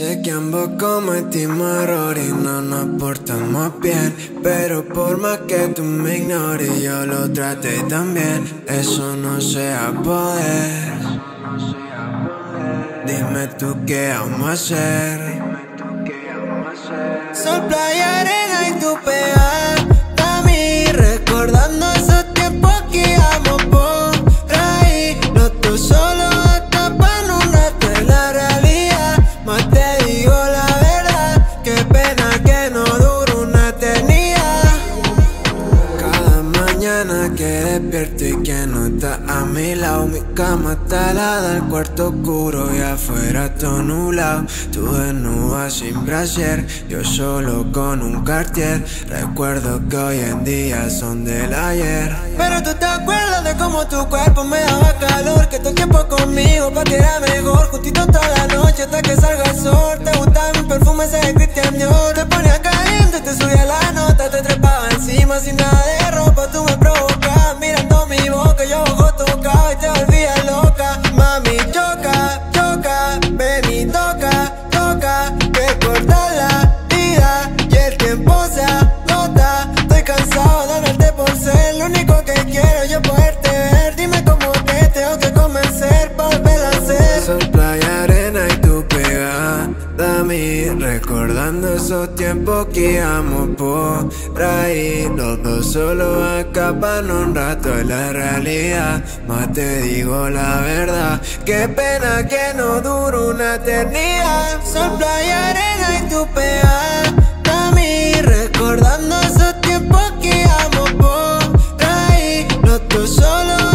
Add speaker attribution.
Speaker 1: sé que ambos cometimos error y no nos portamos bien, pero por más que tú me ignores, yo lo traté también. Eso no se va a poder. Dime tú qué vamos a hacer. Sol, playa, arena y tu pegada a mí, recordando esos tiempos que íbamos por ahí. Los dos solos escapan un rato de la realidad. Más te digo la verdad, qué pena que no dure una eternidad. Cada mañana que despierto y que no está a mi lado, mi cama está helada, el cuarto oscuro y afuera todo nublado. Tú desnuda sin brasier, yo solo con un Cartier. Recuerdo que hoy en día son del ayer, pero tú te acuerdas de cómo tu cuerpo me daba calor, que todo el tiempo conmigo pa' que era mejor, justito toda la noche hasta que salga el sol. Te gustaba mi perfume, ese de Christian Dior. Te ponía caliente, te subía la nota, te trepaba encima sin nada de ropa. Tú me provocabas mirando mi boca, yo ojo tocaba y te volvías loca. Mami, choca, choca, ven y toca, toca, recordar la vida y el tiempo se agota. Estoy cansado de verte por ser lo único que quiero, yo poderte ver. Dime cómo te tengo que convencer pa' volver a hacer. Sol, playa, arena y tu pegada a mí, recordando esos tiempos que íbamos por ahí. Los dos solo escapan un rato de la realidad. Más te digo la verdad, qué pena que no dure una eternidad. Sol, playa, arena y tu pegada a mí, recordando esos tiempos que íbamos por ahí. Los dos solo